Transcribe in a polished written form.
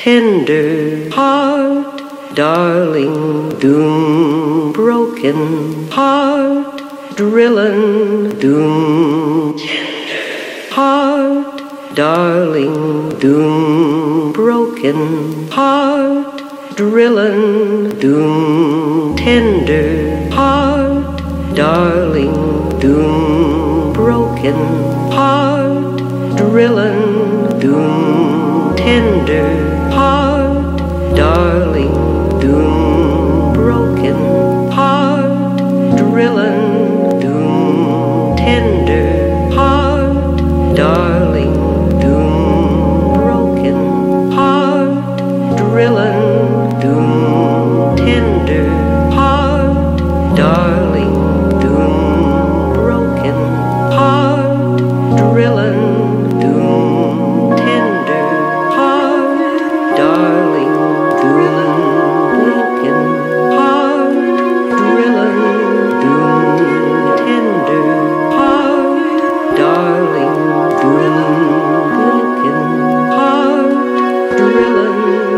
tender heart, darling, doom, broken heart, drillin', doom, heart, darling, doom, broken heart, drillin', doom, tender heart, darling, doom, broken heart, drillin', doom, tender heart, darling, doom, broken heart, drillin', doom, tender heart, darling, doom, broken heart, drillin', doom, tender heart, darling, doom, broken heart, drillin', doom, tender heart, darling, doom, broken heart, drillin', doom, tender heart, darling, doom, broken heart, drillin'.